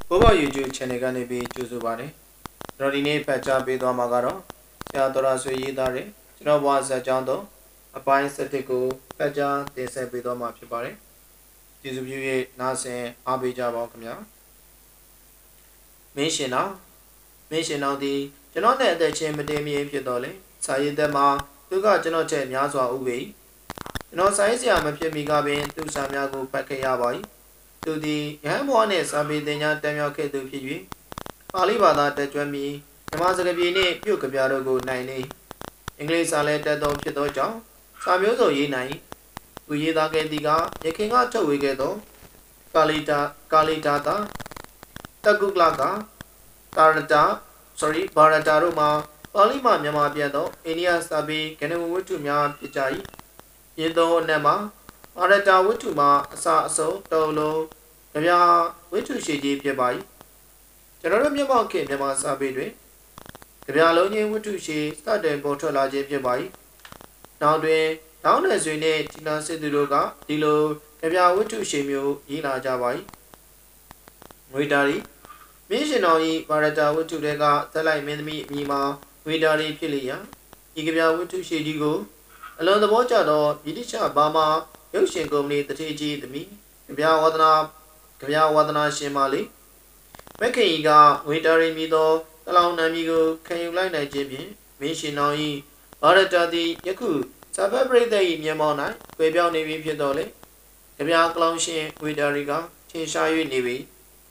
Boba YouTube channel ကနေပြီးကြိုဆိုပါတယ်ကျွန်တော်ဒီနေ့ဖတ်ကြားပေးသွားမှာကတော့ဆရာတော်ရာဆွေရေးသားတဲ့ကျွန်တော်ဘဝဇာတ်ကြောင်းတော့အပိုင်း7ကိုဖတ်ကြားတင်ဆက်ပေးသွားမှာဖြစ်ပါတယ်ကျေးဇူးပြု၍နားဆင်အားပေးကြပါဦးခင်ဗျာမင်းရှင်တော်ဒီကျွန်တော်နဲ့အသက်ချင်းမတည်မြဲဖြစ်တော်လေစာရေးသက်မှာသူကကျွန်တော်ချက်များစွာဥပေကျွန်တော်စာရေးဆရာမဖြစ်မီကပင်သူစာများကိုဖတ်ခဲ့ရပါ၏သူသည်ရဟန်းဘဝနှင့်စာပေတင်ညာတံမြောက်ခဲ့သူဖြစ်၍ပါဠိဘာသာတက်ကြွမီဓမ္မစကားပြေနှင့်ပြုတ်ကပြတို့ကိုနိုင်နေအင်္ဂလိပ်စာလည်းတက်သောဖြစ်သောကြောင့်စာမျိုးစုံရေးနိုင်သူရေးသားခဲ့သည်ကရခင်ကထုတ်ဝေခဲ့သောကာလီတာတကုကလကဘာရတာတို့မှာပါဠိမှမြန်မာပြန်သောအိန္ဒိယစာပေကဏ္ဍဝတ္ထုများဖြစ်ကြ၏ယင်းသောအနက်မှာဘာရတာဝတ္ထုမှာအစာအစုံတော်လုံးကြပြဝတ္ထုရှိကြီးဖြစ်ပါ၏ကျွန်တော်တို့မျက်မှောက်ခေတ်မြန်မာစာပေတွင်ကြပြလုံးချင်းဝတ္ထုရှိစတင်ပေါ်ထွက်လာခြင်းဖြစ်ပါ၏နောက်တွင်တောင်းနယ်ဆွေနှင့်ဒီနာစစ်သူတို့ကဒီလိုကြပြဝတ္ထုရှိမျိုးရေးလာကြပါ၏ငွေတာရီမင်းရှင်တော်၏ဘာရတာဝတ္ထုတွေကသက်လိုက်မင်းသမီးအမည်မှာငွေတာရီဖြစ်လျက်ဤကြပြဝတ္ထုရှိကြီးကိုအလွန်သဘောကျသောဗြိတိရှဘာမာရုပ်ရှင်ကုမ္ပဏီတတိကြီးသမီးကြပြဝါဒနာရှင်မလေးမက်ခင်ကြီးကငွေတာရီမီသောတလောင်နံမီကိုခံယူလိုက်နိုင်ခြင်းဖြင့်မင်းရှင်တော်၏ဘာရတာသည်ယခုစာဖတ်ပရိသတ်၏မျက်မှောက်၌ကွယ်ပြောင်းနေပြီဖြစ်တော်လေကြပြကလောင်ရှင်ငွေတာရီကထင်ရှား၍နေပြီ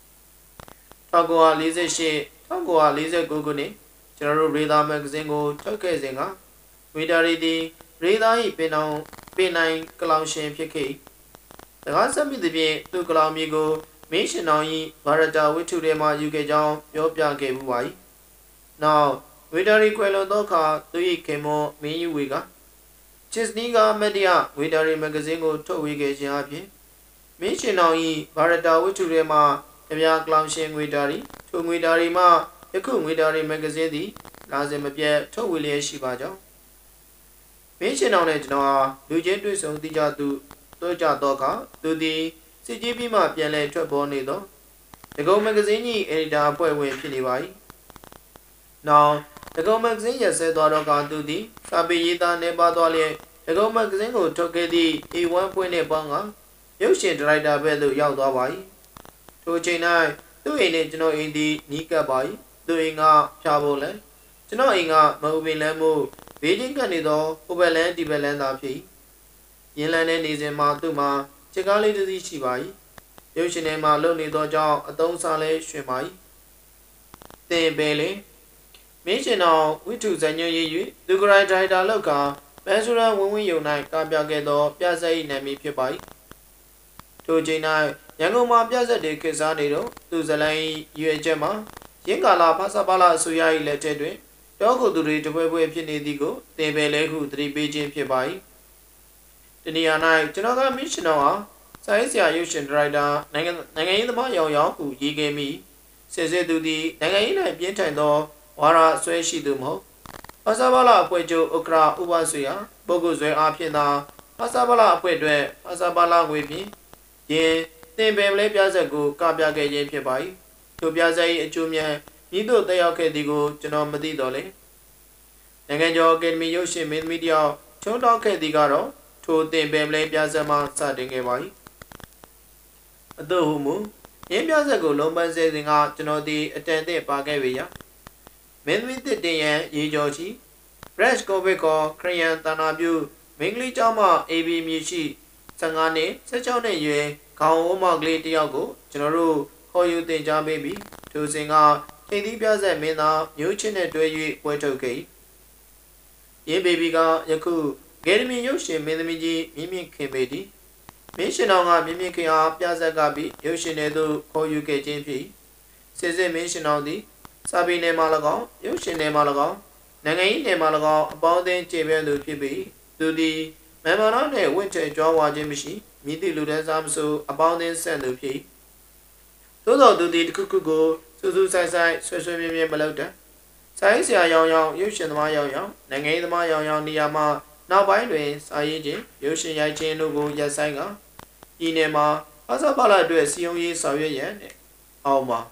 1948-1949ခုနှစ်ကျွန်တော်တို့ရေဒါမဂ္ဂဇင်းကိုထုတ်ခဲ့စဉ်ကငွေတာရီသည်ရေဒါ၏ပင်နိုင်ကလောင်ရှင်ဖြစ်ခဲ့တကားဆက်မိသဖြင့်သူကလောင်မျိုးကိုမင်းရှင်တော်၏ဘာရတာဝတ္ထုထဲမှယူခဲ့ကြောင်းပြောပြခဲ့မှုပါ၏နောက်ငွေတာရီကွယ်လွန်သောအခါသူ၏ခင်မွန်မင်းယူဝေကချစ်နီကမက်ဒီယာငွေတာရီမဂ္ဂဇင်းကိုထုတ်ဝေခဲ့ခြင်းအပြင်မင်းရှင်တော်၏ဘာရတာဝတ္ထုထဲမှကြပြကလောင်ရှင်ငွေတာရီထိုငွေတာရီမှယခုငွေတာရီမဂ္ဂဇင်းသည်လာစဉ်မပြတ်ထုတ်ဝေလျက်ရှိပါကြောင်းမင်းရှင်တော်နဲ့ကျွန်တော်ဟာလူချင်းတွေ့ဆုံသိကြသူတို့ကြတော့အခါသူသည်စစ်ကြီးပြီးမှပြန်လည်ထွက်ပေါ်နေသောဒဂုံမဂ္ဂဇင်းကြီးအယ်ဒီတာအဖွဲ့ဝင်ဖြစ်နေပါ၏နောက်ဒဂုံမဂ္ဂဇင်းရက်စဲသွားတော့အခါသူသည်စာပေရေးသားနေပါသွားလျက်ဒဂုံမဂ္ဂဇင်းကိုထုတ်ခဲ့သည့် A1 ဖွင့်နှင့်ပေါင်းကရုပ်ရှင်ဒါရိုက်တာဘက်သို့ရောက်သွားပါ၏ထိုချိန်၌သူ့အိမ်နှင့်ကျွန်တော်အိမ်သည်နီးကပ်ပါ၏သူ့အိမ်ကဖြာဖို့လဲကျွန်တော်အိမ်ကမဟုတ်ပင်လမ်းမှုဘေးချင်းကနေသောဟိုဘက်လန်းဒီဘက်လန်းသာဖြစ်ရင်းလန်းတဲ့နေစဉ်မှာသူ့မှာခြေကားလေးတစ်စီးရှိပါ၏ရုပ်ရှင်ထဲမှာလုံနေသောကြောင့်အသုံးစားလဲရွှင်ပါ၏သင်ပင်လေမင်းရှင်တော်ဝိထုဇညွှန်ရေး၍သူကရိုက်ဒါရိုက်တာလောက်ကမန်ဆူရာဝင်းဝင်းယုံ၌ကပြခဲ့သောပြဆက်၏နာမည်ဖြစ်ပါ၏ထိုချိန်၌ရန်ကုန်မှာပြဆက်တွေခေတ်စားနေတော့သူဇလိုင်းရွေချက်မှာရင်းကာလာဖာစာပါလာအစိုးရ၏လက်ထက်တွင်တောခုသူတွေတပွဲပွဲဖြစ်နေသည်ကိုသင်ပင်လဲဟုသတိပေးခြင်းဖြစ်ပါ၏တနည်းအားဖြင့်ကျွန်တော်ကမင်းရှင်တော်ဟာစာရေးဆရာရုပ်ရှင်ဒါရိုက်တာနိုင်ငံရေးသမားရောင်ဟုရေးခဲ့မိစစ်သူသည်နိုင်ငံရေး၌ပြင်းထန်သောဝါဒဆွဲရှိသူမဟုတ်ဖာစာပါလာအဖွဲ့ချုပ်ဥက္ကရာဥပဆွေဟာပုဂ္ဂိုလ်ဆွဲအားဖြင့်သာဖာစာပါလာအဖွဲ့အတွက်ဖာစာပါလာငွေဖြင့်ယင်းသင်ပင်လဲပြဆက်ကိုကပြခဲ့ခြင်းဖြစ်ပါ၏ထိုပြဆက်၏အကျိုးများဤသို့တက်ရောက်ခဲ့သည်ကိုကျွန်တော်မသိတော့လေနိုင်ငံကျော်အကယ်ဒမီရုပ်ရှင်မင်းသမီးတယောက်ချုံးတောက်ခဲ့သည်ကတော့ထိုသင်ပင်လဲပြဆက်မှစတင်ခဲ့ပါ၏အတော့ဟုမူရင်းပြဆက်ကိုလုံးပန်းစေစဉ်ကကျွန်တော်ဒီအတန်တဲ့ပါခဲ့ပေရာမင်းသမီးတစ်တင်ရန်ရေကျော်ချီ Fresh Covid ခေါ်ခရယန်တနာပြုမင်းကလေးကျောင်းမှ AB မြေရှိ15နှစ်16နှစ်ရွယ်ခေါင်းဝမကလေးတယောက်ကိုကျွန်တော်တို့ခေါ်ယူတင်ကြားပေးပြီးထိုစဉ်ကထိပ်သီးပြဆက်မင်းသားမျိုးချင်းနဲ့တွဲ၍ပွဲထုတ်ခဲ့ရင်းဘေဘီကယခုဂေဒမီရုပ်ရှင်မင်းသမီးကြီးမြင့်မြင့်ခင်ပေသည်မင်းရှင်တော်ကမြင့်မြင့်ခင်အားပြဆက်ကပြီးရုပ်ရှင်ထဲသို့ခေါ်ယူခဲ့ခြင်းဖြစ်စစ်မင်းရှင်တော်သည်စာပေနယ်မှာ၎င်းရုပ်ရှင်နယ်မှာ၎င်းနိုင်ငံရေးနယ်မှာ၎င်းအပေါင်းအသင်းခြေပြဲသူဖြစ်ပြီးသူသည်မန်မာနာနှင့်ဝင့်ထဲကြွားဝါခြင်းမရှိမြည်သည့်လူတန်းစားမဆိုအပေါင်းအသင်းဆက်သူဖြစ်သို့သောသူသည်တစ်ခုခုကိုစူးစူးဆိုင်ဆိုင်ဆွဆွမြဲမြဲမလုပ်တတ်စာရေးဆရာရောင်ရုပ်ရှင်သမားရောင်နိုင်ငံရေးသမားရောင်နေရာမှာနောက်ပိုင်းတွင်စာရေးခြင်းရုပ်ရှင်ရိုက်ခြင်းတို့ကိုရပ်ဆိုင်းကဤနယ်မှာဖာစာပါလာအတွက်စီယုံရေးဆောင်ရွက်ရန်နဲ့အောက်မှာ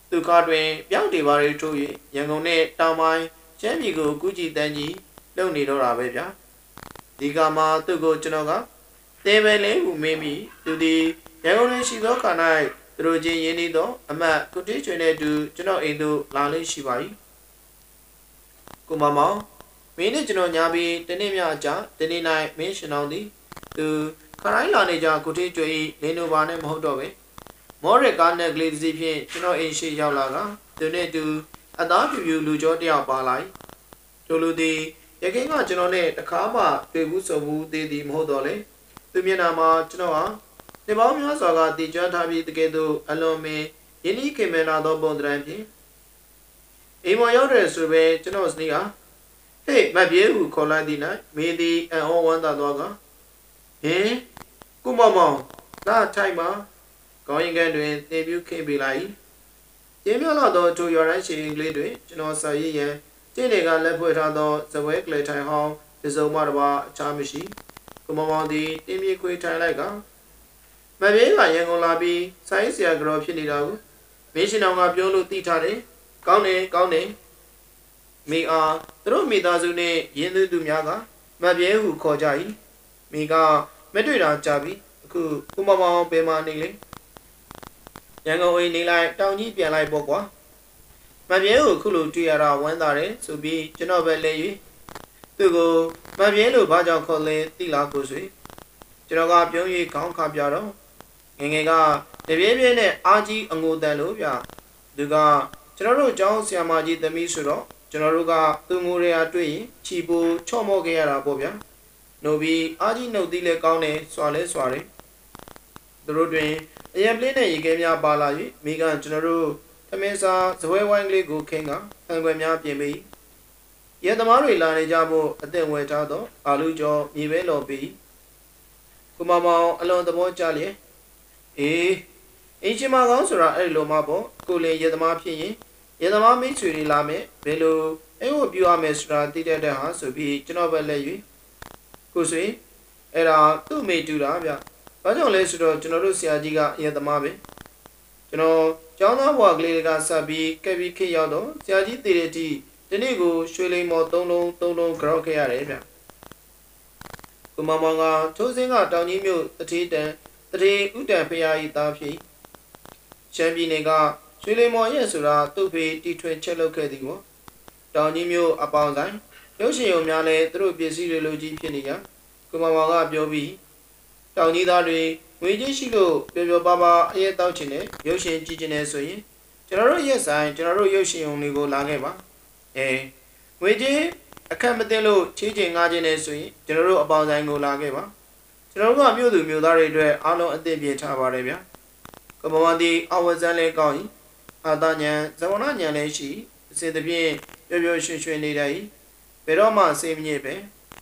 သူခါတွင်ပြောင်းတီပါရီထိုး၍ရန်ကုန်နှင့်တောင်ပိုင်းရှမ်းပြည်ကိုကူးကြည့်တန်းကြီးလုပ်နေတော့တာပဲဗျာဒီကမှာသူ့ကိုကျွန်တော်ကတေးပဲလေးဟုမေးပြီးသူသည်ရန်ကုန်တွင်ရှိသောခါ၌သူတို့ချင်းရင်းနှီးသောအမတ်ကုတိချွေနဲ့တူကျွန်တော်အိမ်သို့လာလေးရှိပါ၏ကိုမမောင်မင်းနဲ့ကျွန်တော်ညာပြီးတနေ့မြအကြာတနေ့၌မင်းရှင်အောင်သည်သူခရိုင်းလာနေကြကုတိချွေ၏လင်းနိုဘာနဲ့မဟုတ်တော့ပဲမော်ရကားနဲ့ကလေးတစ်စီးဖြင့်ကျွန်တော်အိမ်ရှိရောက်လာကသူနဲ့တူအသားပြူပြူလူကျော်တယောက်ပါလိုက်တို့လူသည်ရခိုင်ကကျွန်တော်နဲ့တခါမှတွေ့ဘူးဆိုဘူးသေးသည်မဟုတ်တော့လေသူမျက်နှာမှာကျွန်တော်ဟာဒီပေါင်းများစွာကတည်ကျွမ်းထားပြီးတကယ်တော့အလွန်မင်းယင်းဤခင်မနာသောပုံတရံဖြင့်အိမ်မရောက်တဲ့ဆိုပဲကျွန်တော်စနီးဟာဟေးမပြေဟုခေါ်လိုက်သည်၌မေးသည်အံ့ဩဝမ်းသာသွားကဟင်ကုမမောင်လာထိုင်မှာကောင်းရင်ကန်တွင်တင်ပြခင်းပေးလိုက်ကျင်းမြောက်လာသောထိုရွာတိုင်းရှိရင်ကလေးတွင်ကျွန်တော်စာရေးရန်ကျင်းတွေကလက်ဖွဲ့ထားသောဇပွဲကလေးထိုင်ဟောင်းဒီစုံမတစ်ပါးအခြားမရှိကုမမောင်သည်တင်ပြခွေထိုင်လိုက်ကမပြေကရန်ကုန်လာပြီးဆိုင်းဆရာကြောဖြစ်နေတာကိုမင်းရှင်တော်ကပြောလို့သိထားတယ်ကောင်းတယ်ကောင်းတယ်မိအားသူတို့မိသားစုနဲ့ရင်းသူများကမပြေဟုခေါ်ကြ၏မိကမတွေ့တာကြပြီအခုကုမမောင်ပင်မနေလေရန်ကုန်အိမ်နေလိုက်တောင်ကြီးပြန်လိုက်ပေါ့ကွာမပြေကိုခုလိုတွေ့ရတာဝမ်းသာတယ်ဆိုပြီးကျွန်တော်ပဲလဲ၍သူ့ကိုမပြေလို့ဘာကြောင့်ခေါ်လဲသိလားကိုဆွေကျွန်တော်ကပြုံး၍ခေါင်းခါပြတော့ငငယ်ကတပြေးပြေးနဲ့အာကြီးအငိုတန်လို့ဗျသူကကျွန်တော်တို့ကျောင်းဆရာမကြီးသမီးဆိုတော့ကျွန်တော်တို့ကသူ့ငိုရတွေ့ရင်ချီပူချော့မော့ခဲ့ရတာပေါ့ဗျနှုတ်ပြီးအာကြီးနှုတ်သီးလဲကောင်းတယ်စွာလဲစွာတယ်သူတို့တွင်အရင်ပလင်းနဲ့ရေခဲများပါလာ၍မိကကျွန်တော်တို့သမင်းစားဇပွဲဝိုင်းကလေးကိုခင်းကခံွယ်များပြင်ပြီးရဲသမားတွေလာနေကြဖို့အသင့်ဝယ်ထားသောအာလူကျော်မြေပဲလော်ပြီးကုမမောင်အလွန်သဘောကျလျက်အေးအင်းချင်းမကောင်းဆိုတာအဲ့လိုမှပေါ့ကိုလင်ရဲသမားဖြစ်ရင်ရဲသမားမိတ်ဆွေတွေလာမယ်ဘယ်လိုအဲ့ကိုပြရမယ်ဆိုတာသိတတ်တဲ့ဟာဆိုပြီးကျွန်တော်ပဲလက်၍ကိုဆွေအဲ့ဒါသူ့မိတူတာဗျဘာကြောင့်လဲဆိုတော့ကျွန်တော်တို့ဆရာကြီးကရဲသမားပဲကျွန်တော်ကျောင်းသားဘွားကလေးတွေကစပြီးကက်ပြီးခေရောက်တော့ဆရာကြီးတည်တဲ့အထိဒီနေ့ကိုရွှေလိမ်မော်3လုံးကြောက်ခဲ့ရတယ်ဗျကုမမောင်ကထိုးစင်းကတောင်ကြီးမြို့တတိတန်တတိဥတန်ဖရာကြီးသားဖြစ်ရှမ်းပြည်နယ်ကရွှေလိမ်မော်ရဲ့ဆိုတာသူ့ဖေတီထွင်ချက်လုပ်ခဲ့သည်ပေါ့တောင်ကြီးမြို့အပေါင်းဆိုင်ရုပ်ရှင်ရုံများလည်းသူတို့ပစ္စည်းတွေလိုကြီးဖြစ်နေကြကုမမောင်ကပြောပြီးတောင်ကြီးသားတွေငွေကြီးရှိလို့ပျော်ပျော်ပါပါအရက်တောက်ချင်တဲ့ရုပ်ရှင်ကြည့်ချင်တဲ့ဆိုရင်ကျွန်တော်တို့ရက်ဆိုင်ကျွန်တော်တို့ရုပ်ရှင်ရုံတွေကိုလာခဲ့ပါငွေကြီးအခက်မသိလို့ချေးချင်ငားချင်နေဆိုရင်ကျွန်တော်တို့အပေါင်းဆိုင်ကိုလာခဲ့ပါကျွန်တော်တို့ကမြို့သူမြို့သားတွေအတွက်အားလုံးအသင့်ပြင်ထားပါတယ်ဗျာကမ္ဘာဝန်ဒီအဝဇန်လေးကောင်းရင်အာသာညံဇဝနာညံလေးရှိအစဉ်တစ်ပြည့်ပျော်ပျော်ရွှင်ရွှင်နေတယ်ဘယ်တော့မှစိတ်မညစ်ပဲ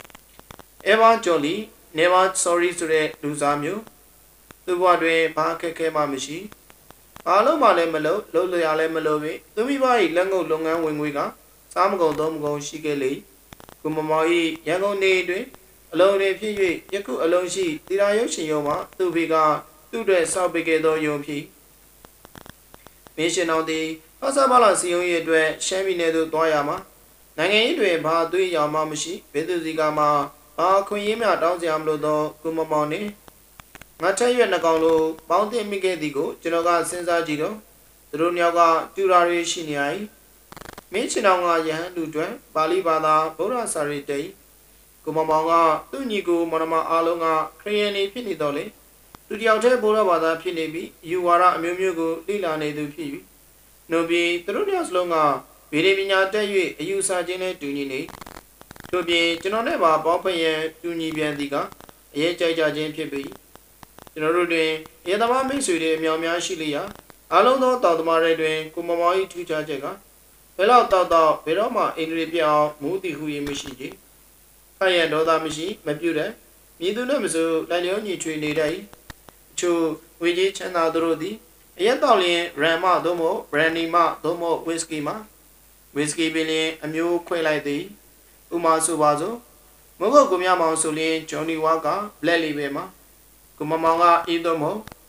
Ever Jolly Never Sorry ဆိုတဲ့လူစားမျိုးသူ့ဘဝတွင်ဘာခက်ခဲမှမရှိဘာလို့မှလည်းမလုပ်လို့ရလည်းမလုပ်ပဲသူမိဘ၏လက်ငုပ်လုပ်ငန်းဝင်ငွေကစားမကုန်သုံးမကုန်ရှိခဲ့လေကုမမောင်၏ရန်ကုန်နေတွင်အလုံးတွေဖြစ်၍ယခုအလုံးရှိတီရာရုပ်ရှင်ရုံမှာသူ့ဖေကသူ့အတွက်စောက်ပေးခဲ့သောယုံဖြစ်မင်းရှင်တော်သည်ဖဆပါလာစီယုံ၏အတွက်ရှမ်းပြည်နယ်သို့သွားရမှာနိုင်ငံရေးတွင်ဘာသွေးရောင်မှမရှိဘယ်သူစီကမှဘာခွင့်ရင်းများတောင်းစရာမလိုသောကုမမောင်နှင့်ငါထက်ရွက်နှကောင်လိုပေါင်းတင်မိခဲ့သည်ကိုကျွန်တော်ကစဉ်းစားကြည့်တော့သူတို့နှစ်ယောက်ကတူရာတွေရှိနေ၏မင်းချင်တော်ကယဟန်လူတွေပါဠိဘာသာဗုဒ္ဓစာရီတိတ်ကုမမောင်ကသူ့ညီကိုမော်နမအားလုံးကခရီးယန်နေဖြစ်နေတော့လေသူတယောက်တည်းဗုဒ္ဓဘာသာဖြစ်နေပြီးယူဝါဒအမျိုးမျိုးကိုလေ့လာနေသူဖြစ်၍နို့ပြီးသူတို့တယောက်စလုံးကဗေဒပညာတက်၍အယူဆခြင်းနဲ့တူညီနေတို့ပြင်ကျွန်တော်နဲ့ပါပေါင်းဖက်ရန်တူညီပြန်သည်ကအရေးကြိုက်ကြခြင်းဖြစ်ပြီးကျွန်တော်တို့တွင်ရေသမားမိတ်ဆွေတွေအများများရှိလျက်အားလုံးသောတောင်သမားတွေတွင်ကိုမမောင်၏ထူးခြားချက်ကဘယ်တော့တော့ဘယ်တော့မှအင်္ဂလိပ်ပြောင်းမူတည်ဟုရေးမရှိကြဖတ်ရန်ဒေါသမရှိမပြုတ်တဲ့မြည်သူနဲ့မစိုးလက်လျောညီချွေနေတဲ့အချို့ဝေကြီးချမ်းသာသူတို့သည်အရက်တောက်လျင်ရန်မသို့မဟုတ်ဘရန်နီမသို့မဟုတ်ဝစ်စကီပင်လျင်အမျိုးခွဲလိုက်သည်ဥမာဆိုပါစို့မဟုတ်ကိုမြမောင်ဆိုလျင်ဂျွန်နီဝါကဘလက်လီပဲမှာကိုမမောင်ကအေးတော့မဟုတ်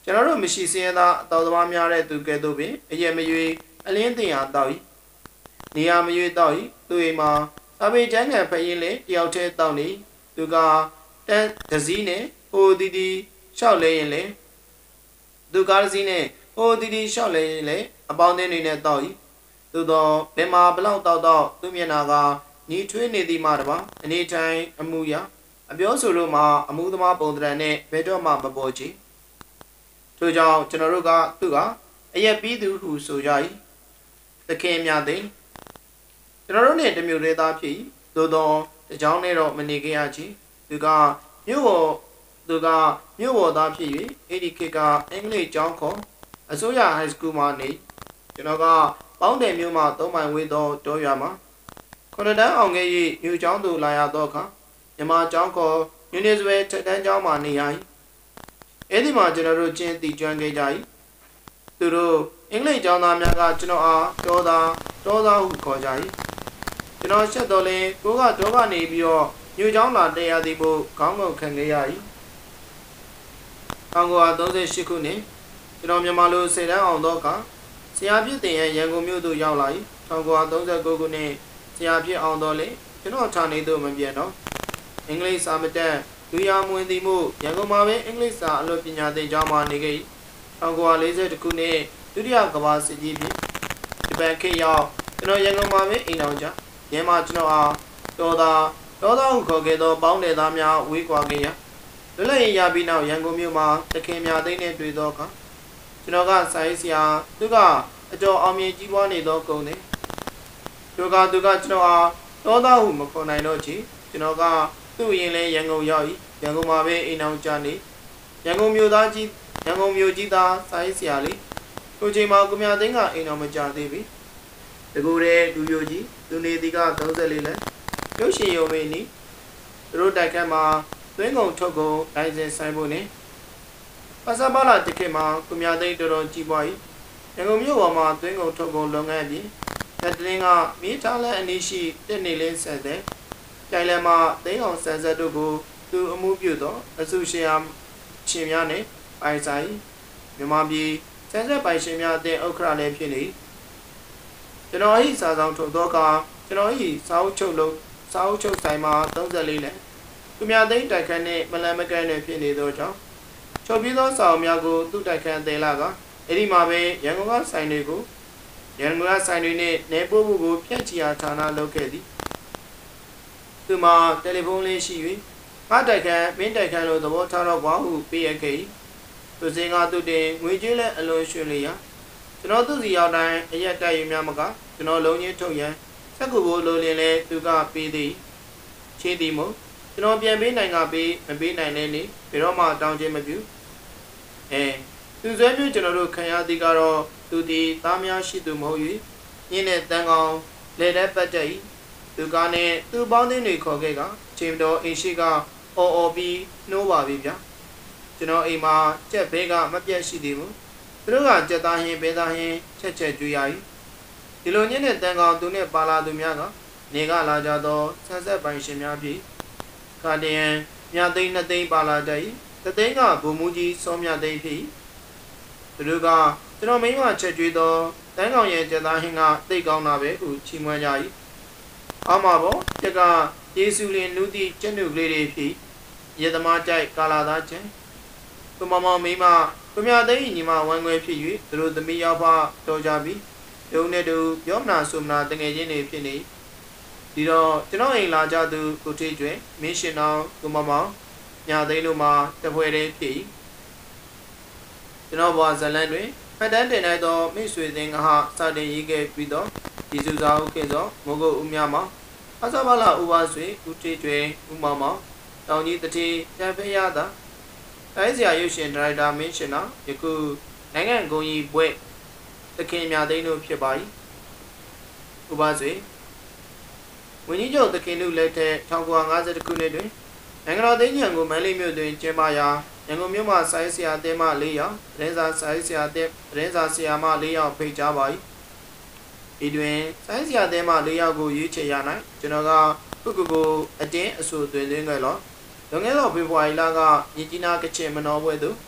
ကျွန်တော်တို့မရှိစင်းသားအတော်သမားများတဲ့သူကဲ့သို့ပင်အရက်မရွေအလင်းတင်ရာတောက်၏နေရာမရွေတောက်၏သူအိမ်မှာစာပေကျမ်းဂန်ဖတ်ရင်းလေတယောက်တည်းတောက်နေသူကတန်းတစည်းနဲ့ဟိုတီတီလျှောက်လဲရင်လေသူကားတစည်းနဲ့ဟိုတီတီလျှောက်လဲရင်လေအပေါင်းအသင်းတွေနဲ့တောက်၏သို့တော့ဘယ်မှာဘလောက်တောက်တော့သူမျက်နာကညီထွေးနေသည်မှတပါအနေတိုင်းအမှုရအပြောဆိုလို့မှာအမှုသမားပုံသဏ္ဍာန်နဲ့ဘယ်တော့မှမပေါ်ချေထို့ကြောင့်ကျွန်တော်တို့ကသူကအရက်ပြီးသူဟုဆိုကြ၏သခင်များသည်ကျွန်တော်တို့နဲ့တမျိုးလေးသားဖြစ်သို့တော့တကြောင်နဲ့တော့မနေခဲ့ရချေသူကမြို့ပေါ်သားဖြစ်၍အဲ့ဒီခေတ်ကအင်္ဂလိပ်ကျောင်းခေါ်အစိုးရ high school မှာနေကျွန်တော်ကပေါင်းတယ်မြို့မှာ3မိုင်ဝေးသောတောရွာမှာခုနှစ်တန်းအောင်ခဲ့၍မြို့ကျောင်းသို့လာရသောအခါမြန်မာကျောင်းခေါ်ယူနီဆွဲထက်တန်းကျောင်းမှာနေရ၏အဲ့ဒီမှာကျွန်တော်တို့ကျင်းတီကျွမ်းခဲ့ကြ၏သူတို့အင်္ဂလိပ်ကျောင်းသားများကကျွန်တော်အားတောသားဟုခေါ်ကြ၏ကျွန်တော်ချက်တော်လဲကိုကတော့ကနေပြီးတော့မြို့ကျောင်းလာတက်ရသည်ဖို့ခေါင်းငုံခံခဲ့ရ၏1938ခုနှစ်ကျွန်တော်မြန်မာလူ10တန်းအောင်တော့ကဆရာပြည့်တင်ရဲ့ရန်ကုန်မြို့သို့ရောက်လာ၏1939ခုနှစ်ဆရာပြည့်အောင်တော့လေကျွန်တော်ဌာနေသို့မပြန်တော့အင်္ဂလိပ်စာမတတ်လူရမဝင်သည်မို့ရန်ကုန်မှာပဲအင်္ဂလိပ်စာအလွတ်ပညာသင်ကျောင်းမှာနေခဲ့1940ခုနှစ်ဒုတိယကမ္ဘာစစ်ကြီးဖြင့်ဂျပန်ခေတ်ရောက်ကျွန်တော်ရန်ကုန်မှာပဲအိမ်အောင်ကြရင်းမှာကျွန်တော်အားတော်သားဟုခေါ်ခဲ့သောပေါင်းတယ်သားများဝေးကွာခဲ့ရလွတ်လပ်ရေးရပြီးနောက်ရန်ကုန်မြို့မှာတခင်များသိန်းနဲ့တွေ့သောအခါကျွန်တော်ကစာရေးဆရာသူကအကျော်အောင်မြင်ကြီးပွားနေသောကုန်းတယ်သူကကျွန်တော်အားတော်သားဟုမခေါ်နိုင်တော့ချေကျွန်တော်ကသူ့ရင်လဲရန်ကုန်ရောက်၏ရန်ကုန်မှာပဲအိမ်အောင်ကြနေရန်ကုန်မြို့ကြီးသားစာရေးဆရာလေးထိုချိန်မှာကိုမြသိန်းကအိမ်အောင်မကြသေးပြီတကူတဲ့လူမျိုးကြီးသူနေသည်က34လရုပ်ရှင်ရုံမင်းနီသူတို့တိုက်ခတ်မှာသွင်းကုန်ထုတ်ကုန်လိုင်စင်ဆိုင်ဖို့နဲ့ပါစာပါလာတခေတ်မှာကိုမြသိန်းတော်တော်ကြီးပွား၏ရန်ကုန်မြို့ပေါ်မှာသွင်းကုန်ထုတ်ကုန်လုပ်ငန်းအပြင်တပ်တင်းကမြေထားလန်းအနည်းရှိတက်နေလင်းဆက်တဲ့ကြိုင်လန်မှာသိန်းအောင်ဆန်ဆက်တို့ကိုသူအမှုပြုသောအစုရှင်များနဲ့ပိုင်ဆိုင်မြန်မာပြည်ဆန်ဆက်ပိုင်ရှင်များအသင်းဥက္ကဋ္ဌလည်းဖြစ်နေကျွန်တော်ဤစာဆောင်ထုတ်သောအခါကျွန်တော်ဤစာအုပ်ချုပ်ဆိုင်မှာ34လသူများသိန်းတိုက်ခန်းနဲ့မလန်မကန်းနဲ့ဖြစ်နေသောကြောင့်ချုပ်ပြီးသောစာအုပ်များကိုသူ့တိုက်ခန်းသယ်လာကအဲ့ဒီမှာပဲရန်ကုန်ကဆိုင်တွေနဲ့နေပို့မှုကိုဖြန့်ချီရာဌာနလုပ်ခဲ့သည်သူမှာတယ်လီဖုန်းလေးရှိ၍ငါတိုက်ခန်းမင်းတိုက်ခန်းလို့သဘောထားတော့ကွာဟုပေးရခဲ့၏သူစင်ကသူတင်ငွေကြေးလက်အလွန်ရွှင်လျာကျွန်တော်သူစီရောက်တိုင်းအရက်တိုက်ရများမကကျွန်တော်လုံးချင်းထုတ်ရန်စက်ကူဘိုးလိုလင်းလဲသူကပေးသည်ချင်းသည်မို့ကျွန်တော်ပြန်ပေးနိုင်ကပေးမပေးနိုင်လဲနေဘယ်တော့မှတောင်းခြင်းမပြုသူဆွဲပြုကျွန်တော်တို့ခံရသည်ကတော့သူဒီသားများရှိသူမဟုတ်၍ညင်းတဲ့တန်းကောင်လဲတဲ့ပတ်တက်၏သူကနဲ့သူပေါင်းသင်းတွေခေါ်ခဲ့ကချိန်တော်အိမ်ရှိကအော်ပြီးနှိုးပါပြီဗျာကျွန်တော်အိမ်မှာကြက်ဘဲကမပြတ်ရှိသေးဘူးသူတို့ကကြက်သားဟင်းဘဲသားဟင်းချက်ကျွေးရည်ဒီလိုညင်းတဲ့တန်းကောင်သူနဲ့ပါလာသူများကနေကလာကြသောဆန်းဆက်ပိုင်ရှင်များဖြစ်ခါတရန်မြသိန်း2သိန်းပါလာတည်တသိန်းကဘုံမူကြီးစောမြသိန်းဖြစ်သူတို့ကကျွန်တော်မိမချက်ကျွေးသောတန်းကောင်ရဲ့ကြက်သားဟင်းကသိကောင်းတာပဲဟုချီးမွမ်းကြ၏အောက်မှာပေါ့တက်ကယေစုလင်နုတိကျက်နုကလေးတွေဖြစ်ရေသမားကြိုက်ကာလာသားချင်းကိုမောင်မိမကိုမြသိန်းညီမဝမ်းခွဲဖြစ်၍သူတို့သမီးရောက်ဖတော်ကြပြီဒုံနဲ့တူပြောမနာဆိုမနာတငယ်ချင်းတွေဖြစ်နေဒီတော့ကျွန်တော်အိမ်လာကြသူကိုထေးကျွဲမင်းရှင်တော်ကိုမောင်ညာသိန်းတို့မှာတပွဲတည်းဖြစ်ကျွန်တော်ဘွားဇလန်တွင်ဖတ်တန်းတင်လိုက်သောမိတ်ဆွေသင်္ကဟစတင်ရေးခဲ့ပြီးတော့ဒီစုစာဦးခင်စောမိုးကုတ်ဦးမြမောင်အစပါလာဦးပါဆွေဦးထေးကျွဲဦးမောင်မောင်တောင်ကြီးတတိတန်ဖေးရတာတိုင်းစရာရုပ်ရှင်ဒါရိုက်တာမင်းရှင်တော်ယခုနိုင်ငံကုန်ကြီးဘွဲ့တခင်မြသိန်းတို့ဖြစ်ပါ၏ဥပဆွေဝင်းကြီးကျော်တခင်တို့လက်ထက်1950ခုနှစ်တွင်နိုင်ငံတော်သိန်းညံကိုမန္တလေးမြို့တွင်ကျင်းပရာရန်ကုန်မြို့မှာစာရေးဆရာအသင်းမှ4ယောက်သတင်းစာဆရာမှ4ယောက်ဖိတ်ကြားပါ၏ဒီတွင်စာရေးဆရာအသင်းမှ4ယောက်ကိုရွေးချယ်ရ၌ကျွန်တော်ကခုကိုအတင်းအဆိုသွင်းခဲ့လောလွန်ခဲ့သောဖေဖော်ဝါရီလကမြကြီးနားကချင်မနောပွဲသို့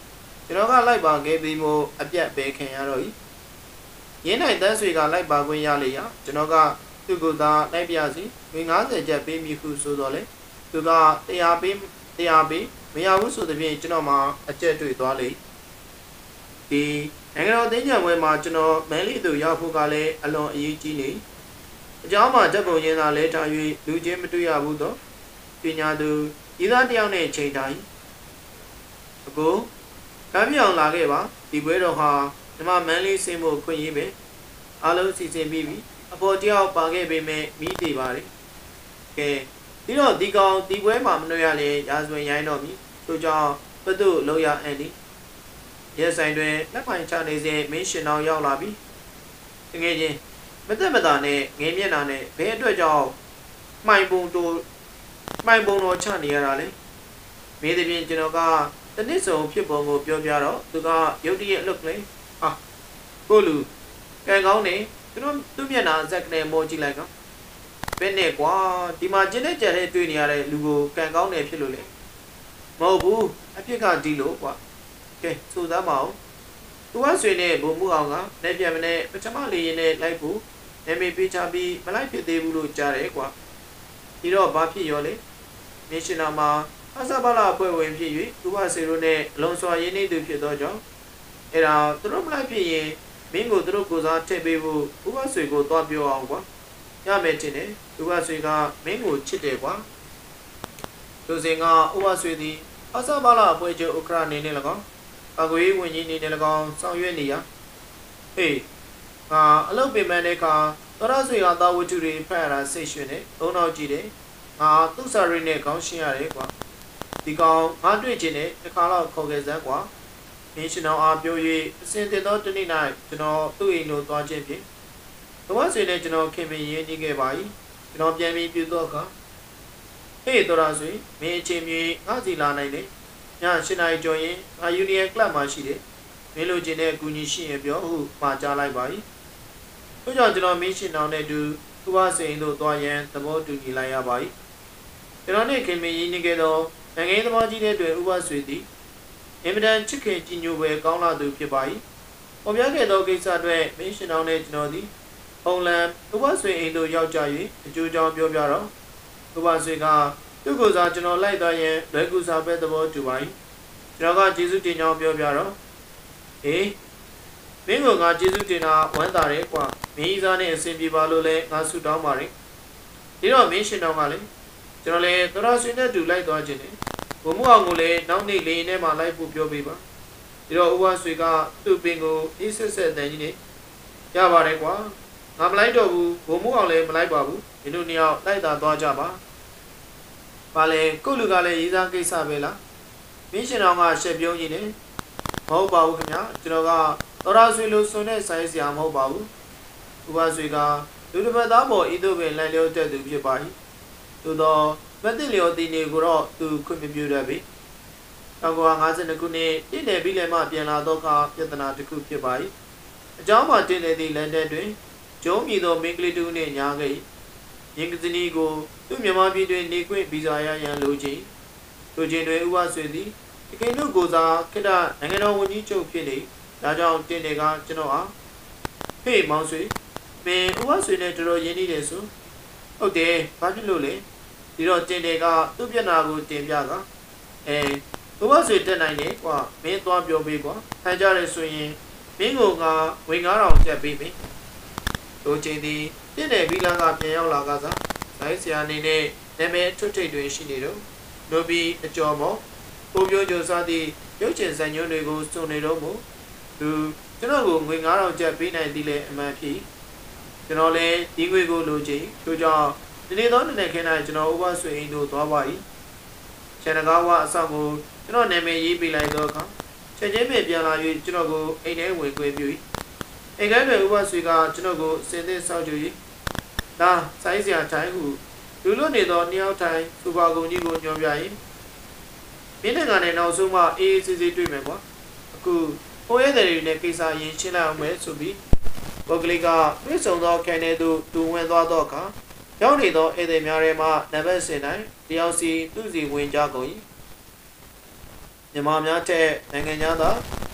ကျွန်တော်ကလိုက်ပါခဲ့ပြီးမို့အပြတ်ပဲခင်ရတော့ရင်းနိုင်တန်းဆွေကလိုက်ပါခွင့်ရလေရကျွန်တော်ကသူ့ကိုယ်သာလိုက်ပြစီငွေ90ကျပ်ပေးမိခုဆိုတော့လေသူက100ပေးမရဘူးဆိုတဲ့ပြင်ကျွန်တော်မှအကျက်တွေ့သွားလေဒီနိုင်ငံတော်သိညာပွဲမှာကျွန်တော်မန်လေးသူရောက်ဖို့ကလည်းအလွန်အရေးကြီးနေအကြောင်းမှာတက်ပုံရင်းသာလဲထား၍လူချင်းမတွေ့ရဘူးတော့ပညာသူဤသားတယောက်နဲ့ချိန်တိုင်းအကိုကမ်းပြောင်လာခဲ့ပါဒီပွဲတော်ဟာဒီမှာမန်လေးစင်းဖို့ခွင့်ရေးပဲအားလုံးစီစဉ်ပြီးပြီအပေါ်တယောက်ပါခဲ့ပေမဲ့မိသေးပါတယ်ကဲပြီးတော့ဒီကောင်ဒီပွဲမှာမနှွှဲရလေရာဇဝင်ရိုင်းတော့ပြီဆိုကြောင့်ဘုသူ့လောက်ရအန်ဒီရဲဆိုင်တွင်လက်ပိုင်ချနေစဉ်မင်းရှင်တော်ရောက်လာပြီတကယ်ချင်းမသက်မသာနဲ့ငယ်မျက်နှာနဲ့ဘယ်အတွက်ကြောင့်မှိုင်ပုံတော်ချနေရတာလဲမေးသည်ဖြင့်ကျွန်တော်ကတနစ်စုံဖြစ်ပုံကိုပြောပြတော့သူကရုတ်တရက်အလုပ်ကလေးဟာကိုလူကံကောင်းနေသူမျက်နှာဇက်ကနေမောကြည့်လိုက်ကောင်ဘယ်နဲ့ကွာဒီမှာကျင်းတဲ့ကြက်လေးတွေ့နေရတဲ့လူကိုကံကောင်းနေဖြစ်လို့လေမဟုတ်ဘူးအဖြစ်ကဒီလိုကွာကဲစူသားမအောင်သူကဆွေနဲ့ဘုံမှုအောင်ကလက်ပြမနဲ့ပထမလေးရင်နဲ့လိုက်ဖို့နာမည်ပေးချပြီးမလိုက်ဖြစ်သေးဘူးလို့ကြားတယ်ကွာဒီတော့ဘာဖြစ်ရောလဲနေရှင်နာမှာအစပါလာပွဲဝင်ဖြစ်၍သူကဆွေတို့နဲ့အလုံးစွာရင်းနှီးသူဖြစ်သောကြောင့်အဲ့ဒါသူတို့မလိုက်ဖြစ်ရင်မင်းကိုသူတို့ကိုစားထည့်ပေးဖို့ဥပဆွေကိုသွားပြောအောင်ကွာရမယ်တင်တယ်ဥပဆွေကမင်းကိုချစ်တယ်ကွာသူစင်ကဥပဆွေသည်အစပါလာပွဲချုပ်ဥက္ကရာနေနဲ့၎င်းအကွေးဝင်ကြီးနေနဲ့၎င်းဆောင်ရွက်နေရဟေးငါအလုပ်ပင်ပန်းတဲ့အခါသောရဆွေကသာဝတ္ထုတွေဖတ်ရတာစိတ်ရွှင်နေသုံးတော့ကြည့်တယ်ငါသူ့စာရိနဲ့ခေါင်းရှင်းရတယ်ကွာဒီကောင်ငါတွေ့ချင်တယ်တစ်ခါတော့ခေါ်ခဲ့စမ်းကွာမင်းရှင်တော်အားပြော၍အစင်တင်သောတနေ့၌ကျွန်တော်သူ့အိမ်ကိုသွားခြင်းဖြင့်ဘဝဆွေနဲ့ကျွန်တော်ခင်မင်ရင်းနှီးခဲ့ပါ၏ကျွန်တော်ပြန်ပြီးပြုသောအခါဟေးသောရဆွေမင်းအချိန်မြေငါစီလာနိုင်တယ်ည7 နာရီကျော်ရင်ငါယူနီယံကလပ်မှာရှိတယ်မင်းလိုချင်တဲ့အကူအညီရှိရင်ပြောဟုမှာကြားလိုက်ပါ၏ထို့ကြောင့်ကျွန်တော်မင်းရှင်တော်နဲ့အတူသူ့ဘာစိန်တို့သွားရန်သဘောတူညီလိုက်ရပါ၏ကျွန်တော်နဲ့ခင်မင်ရင်းနှီးခဲ့သောနိုင်ငံသမားကြီးတဲ့တွေဥပဆွေသည်အင်မတန်ချစ်ခင်ကြည်ညိုပဲကောင်းလာသူဖြစ်ပါ၏ပေါ်ပြခဲ့သောကိစ္စအတွက်မင်းရှင်တော်နဲ့ကျွန်တော်သည်ဟုံလန်ဥပဆွေအိမ်သို့ရောက်ကြ၍အကျိုးကြောင့်ပြောပြတော့ဥပဆွေကသူ့ကိုယ်စားကျွန်တော်လိုက်သွားရင်လွယ်ကူစွာပဲသဘောတူပါ၏ကျွန်တော်ကကျေးဇူးတင်ကြောင်းပြောပြတော့ဟေးမင်းကငါကျေးဇူးတင်တာဝမ်းသာတယ်ကွာမင်းကြီးစားနဲ့အဆင်ပြေပါလို့လဲငါဆုတောင်းပါတယ်ဒီတော့မင်းရှင်တော်ကလည်းကျွန်တော်လည်းသောရဆွေနဲ့တူလိုက်သွားခြင်းနဲ့ဘုံမှုအောင်ကိုလည်းနောက်နေ့လေထဲမှာလိုက်ဖို့ပြောပေးပါဒီတော့ဥပဆွေကသူ့ပင်ကိုအေးဆက်ဆက်တန်ကြီးနဲ့ရပါတယ်ကွာငါမလိုက်တော့ဘူးဘုံမှုအောင်လည်းမလိုက်ပါဘူးဒီလိုနှစ်ယောက်လိုက်တာသွားကြပါဘာလဲကိုလူကလည်းရေးစားကိစ္စပဲလားမင်းရှင်တော်ကရှက်ပြုံးကြီးနဲ့မဟုတ်ပါဘူးခင်ဗျာကျွန်တော်ကသောရဆွေလိုစွန်တဲ့ဆိုင်စရာမဟုတ်ပါဘူးဥပဆွေကလူတစ်ပတ်သားပေါ်ဤသို့ပင်လန်လျောတက်သူဖြစ်ပါ၏သို့သောမသိလျော်တည်နေကိုတော့သူခွင့်မပြုတတ်ပြီ1952ခုနှစ်တည်တယ်ပြီးလည်းမှပြန်လာတော့ကပြဿနာတစ်ခုဖြစ်ပါ၏အကြောင်းမှာတင်နေသည့်လန်ဒန်တွင်ကျုံးမြည်သောမင်းကလေးတူနှင့်ညာခဲ့ရင်းကစနီကိုသူ့မြန်မာပြည်တွင်နေခွင့်ဗီဇာရရန်လိုချင်တွင်ဥပဆွေသည်တကယ်လို့ကိုစားခိတ္တနိုင်ငံတော်ဝန်ကြီးချုပ်ဖြစ်နေဒါကြောင့်တင်တယ်ကကျွန်တော်အားဟေးမောင်ဆွေမင်းဥပဆွေနဲ့တော်တော်ရင်းနှီးတယ်ဆိုဟုတ်တယ်ဘာဖြစ်လို့လဲဒီတော့တင်တယ်ကသူ့မျက်နှာကိုတင်ပြကဥပဆွေတက်နိုင်တယ်ကွာမင်းသွားပြောပေးကွာထိုင်ကြရဲဆိုရင်မင်းကိုငါဝင်9000ကျပ်ပေးမယ်တို့ချင်းသည်တင်တယ်ဘီလန်ကပြန်ရောက်လာကစားလိုက်ဆရာနေနဲ့နာမည်ထွတ်ထိပ်တွင်ရှိနေတော့နိုဘီအကျော်မော်ကိုပြောကြစားသည့်ရုပ်ချင်စံညွှန်းတွေကိုစုံနေတော့မို့သူကျွန်တော်ကိုငွေ9000ကျပ်ပေးနိုင်သည်လည်းအမှန်ဖြစ်ကျွန်တော်လည်းဒီငွေကိုလိုချင်ထို့ကြောင့်ဒီနေ့သောနေ့ခင်းတိုင်းကျွန်တော်ဥပဆွေအိမ်တို့သွားပါ၏ချန်နဂါဝအဆောင်ကိုကျွန်တော်နာမည်ရေးပေးလိုက်တော့အခါချက်ချင်းပဲပြန်လာ၍ကျွန်တော်ကိုအိမ်ထဲဝင်ခွင့်ပြု၏အိမ်ထဲတွင်ဥပဆွေကကျွန်တော်ကိုစင်သစ်ဆောက်ကြ၍ဒါစိုင်းစရာထိုင်ဟုလူလွတ်နေသောနှစ်ယောက်ထိုင်စူပါကုံကြီးကိုညွှန်ပြ၏မင်းနိုင်ငံနဲ့နောက်ဆုံးမှအေးအေးဆေးဆေးတွေ့မယ်ကွာအခုဟိုရဲတဲ့တွေနဲ့ကိစ္စရင်ရှင်းလိုက်အောင်မယ်ဆိုပြီးပုဂ္ဂလိကပြေဆုံးသောခံနေသူတူဝင်သွားသောအခါရောက်နေသောဧည့်သည်များထဲမှနံပါတ်10တိုင်းတယောက်စီသူ့စီဝင်ကြကုန်၏မြန်မာများထက်နိုင်ငံသား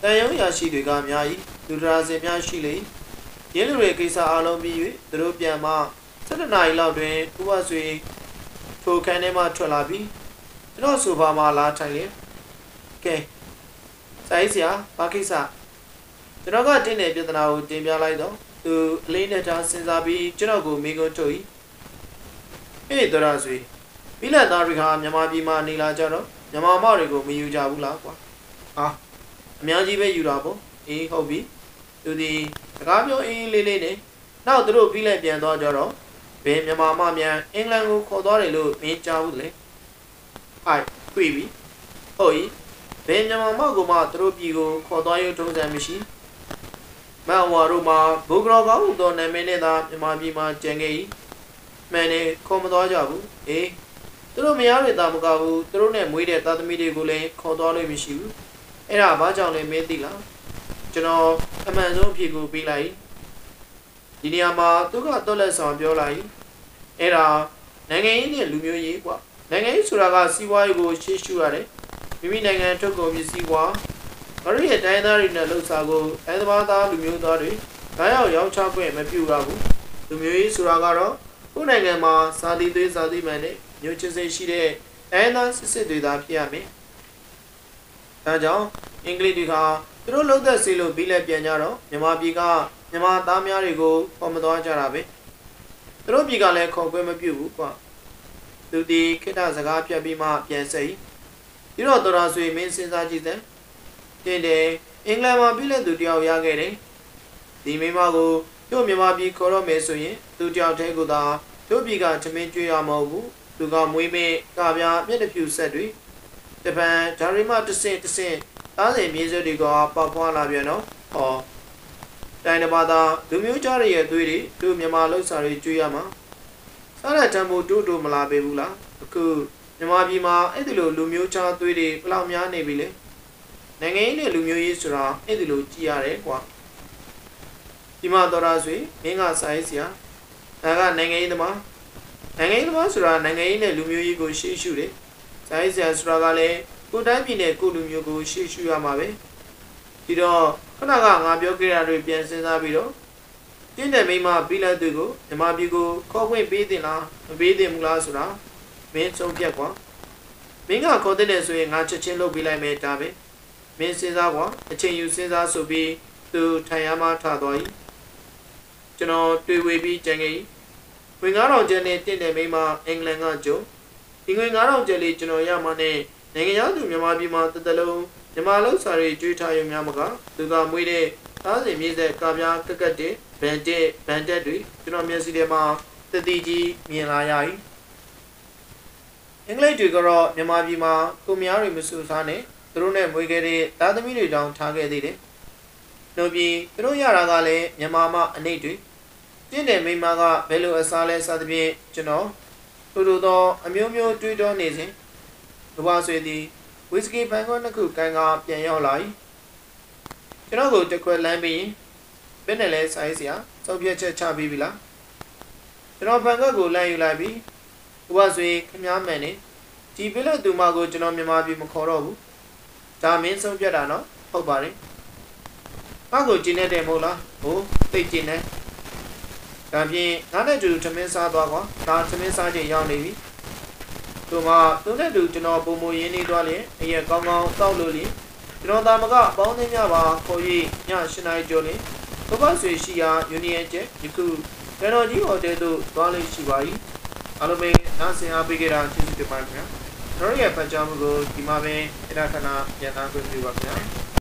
တန်ယုံရရှိတွေကများ၏လူဒရာစင်များရှိလေရင်းလူတွေကိစ္စအလုံးပြီး၍သူတို့ပြန်မှ7 နာရီလောက်တွင်ဥပဆွေထိုခန်းထဲမှထွက်လာပြီးကျွန်တော်ဆိုဖာမှာလာထိုင်လျက်ကဲဆိုင်ဆရာဘာကိစ္စကျွန်တော်ကတင်းတဲ့ပြဿနာကိုတင်ပြလိုက်တော့သူအလေးနဲ့ထားစဉ်းစားပြီးကျွန်တော်ကိုမိကုန်းထုတ်၏အေးတော်ရဆွေမိလက်သားတွေကမြန်မာပြည်မှာနေလာကြတော့မြန်မာမတွေကိုမယူကြဘူးလားကွာဟာအများကြီးပဲယူတာပေါ့အေးဟုတ်ပြီသူဒီစကားပြောအင်းလေးလေးနဲ့နောက်သူတို့ပြီးလက်ပြန်သွားကြတော့ဘယ်မြန်မာမမြန်အင်္ဂလန်ကိုခေါ်သွားတယ်လို့မင်းကြားဘူးလေဟိုက်တွေ့ပြီဟုတ်၏ဘယ်မြန်မာမကိုမှသူတို့ပြည်ကိုခေါ်သွားရုံထုံးစံမရှိမန်ဝါတို့မှာဘုဂရောကောင်းသောနာမည်နဲ့သာမြန်မာပြည်မှာကျန်ခဲ့၏မှန်တယ်ခေါ်မသွားကြဘူးအေးသူတို့မယားတွေတာမကဘူးသူတို့နဲ့မွေးတဲ့သားသမီးတွေကိုလည်းခေါ်သွားလို့မရှိဘူးအဲ့ဒါဘာကြောင့်လဲမင်းသိလားကျွန်တော်အမှန်ဆုံးအဖြေကိုပေးလိုက်ဒီနေရာမှာသူကတော့လက်ဆောင်ပြောလိုက်အဲ့ဒါနိုင်ငံရေးနဲ့လူမျိုးရေးကွာနိုင်ငံရေးဆိုတာကစီးပွားရေးကိုရှေ့ရှုရတယ်မိမိနိုင်ငံထုတ်ကုန်ပစ္စည်းကွာမရိရဲ့တိုင်းသားတွေနဲ့လှုပ်ရှားကိုတိုင်းသမားသားလူမျိုးသားတွေဒါရောက်ရောင်းချခွင့်မပြုရဘူးလူမျိုးရေးဆိုတာကတော့ကိုယ်နိုင်ငံမှာစာသီသွေးစာသီမှန်တဲ့မျိုးချစ်စိတ်ရှိတဲ့တိုင်းသားစစ်တွေသာဖြစ်ရမယ်ဒါကြောင့်အင်္ဂလိပ်တွေကသူတို့လုံးသက်စီလို့ပြီးလက်ပြန်ကြတော့မြန်မာပြည်ကမြန်မာသားများတွေကိုခေါ်မသွားကြတာပဲသူတို့ပြည်ကလည်းခေါ်ခွင့်မပြုဘူးကွာသူဒီခိတ္တစကားပြတ်ပြီးမှပြန်စိတ်ဒီတော့တော်တော်ဆွေမင်းစဉ်းစားကြည့်တဲ့တင်တယ်အင်္ဂလန်မှာပြည်လက်သူတယောက်ရခဲ့တယ်ဒီမိမကိုတို့မြန်မာပြည်ခေါ်တော့မယ်ဆိုရင်သူတယောက်တည်းကသာတို့ပြည်ကသမင်းကျွေးရမဟုတ်ဘူးသူကမွေးမေးကပြမျက်နှာဖြူဆက်တွေတပန်ဂျာရီမတဆင့်သားစဉ်မြေစွတွေကပေါက်ဖွာလာပြန်တော့ဟောတိုင်းတစ်ပါးသာလူမျိုးကြားရဲ့သွေးတွေတို့မြန်မာလှုပ်ရှားတွေကျွေးရမှာစားတဲ့တံပိုးတိုးမလာပေဘူးလားအခုမြန်မာပြည်မှာအဲ့ဒီလိုလူမျိုးကြားသွေးတွေဘလောက်များနေပြီလဲနိုင်ငံရေးနဲ့လူမျိုးရေးဆိုတာအဲ့ဒီလိုကြည်ရတယ်ကွာဒီမှာတော်ရဆွေမင်းကဆိုင်ဆရာဒါကနိုင်ငံရေးသမားဆိုတာနိုင်ငံရေးနဲ့လူမျိုးရေးကိုရှေ့ရှုတယ်ဆိုင်ဆရာဆိုတာကလည်းကိုတိုင်းပြည်နဲ့ကိုလူမျိုးကိုရှေ့ရှုရမှာပဲဒီတော့ခဏကငါပြောခဲ့တာတွေပြန်စဉ်းစားပြီးတော့တင်းတဲ့မိမပြီးလက်သူကိုမြန်မာပြည်ကိုခေါ်ခွင့်ပေးတင်လားမပေးတင်ဘူးလားဆိုတာမင်းဆုံးဖြတ်ကွာမင်းကခေါ်တဲ့ဆိုရင်ငါချက်ချင်းလုပ်ပေးလိုက်မယ်ဒါပဲမင်းစဉ်းစားကွာအချိန်ယူစဉ်းစားဆိုပြီးသူထိုင်ရမှထသွား၏ကျွန်တော်တွေ့ဝေပြီးကြံခဲ့၏ငွေ9000ကျပ်နဲ့တင့်တယ်မိမအင်္ဂလန်ကကျုံဒီငွေ9000ကျပ်လေးကျွန်တော်ရမှနဲ့နိုင်ငံသားသူမြန်မာပြည်မှာတသက်လုံးမြန်မာလောက်စာတွေကျွေးထားရုံများမကသူကမွေးတဲ့သားစဉ်မြေဆက်ကာပြားကက်ကက်တဲ့ဗန်တက်တွေကျွန်တော်မျက်စိထဲမှာတတိကြီးမြင်လာရ၏အင်္ဂလိပ်တွေကတော့မြန်မာပြည်မှာကိုများတွေမဆူစားနဲ့သူတို့နဲ့မွေးခဲ့တဲ့သားသမီးတွေတောင်ထားခဲ့သေးတယ်။နောက်ပြီးသူတို့ရတာကလည်းမြန်မာမအနှိတ်တွေတင့်တယ်မိမကဘယ်လိုအစားလဲစသဖြင့်ကျွန်တော်တို့သောအမျိုးမျိုးတွေးတောနေစဉ်ဘဝဆွေသည်ဝီစကီဘန်ကောနှစ်ခုကန်ကပြန်ရောက်လာ၏ကျွန်တော်ကိုတခွက်လမ်းပြီးဘယ်နဲ့လဲဆိုင်ဆရာစောက်ပြက်ချက်ချပြီးပြီလားကျွန်တော်ဘန်ကောကိုလမ်းယူလိုက်ပြီးဘဝဆွေခမားမှန်နေဒီပြလက်သူမကိုကျွန်တော်မြန်မာပြည်မခေါ်တော့ဘူးဒါမင်းဆုံးပြတ်တာနော်ဟုတ်ပါတယ်ငါ့ကိုကျင်းနေတယ်မဟုတ်လားဟိုသိကျင်းနေဒါဖြင့်ငါနဲ့တူသမင်းစားသွားကွာဒါသမင်းစားချိန်ရောက်နေပြီသူကသူနဲ့တူကျွန်တော်ပုံမရင်းနေသွားရင်အရင်ကောင်းကောင်းတောက်လို့လေကျွန်တော်သားမကအပေါင်းအသင်းများပါခေါ်၍ည8 နာရီကျော်လေဘဘဆွေရှိရာယူနီယံကျက်ယခုကျွန်တော်ကြီးဟိုတယ်သို့သွားလို့ရှိပါ၏အားလုံးပဲနားဆင်အားပေးကြတာကျေးဇူးတင်ပါတယ်ခင်ဗျာကျွန်တော်ရဲ့ဖန်ကြားမှုကိုဒီမှာပဲအရခဏပြန်သားခွင့်ပြုပါခင်ဗျာ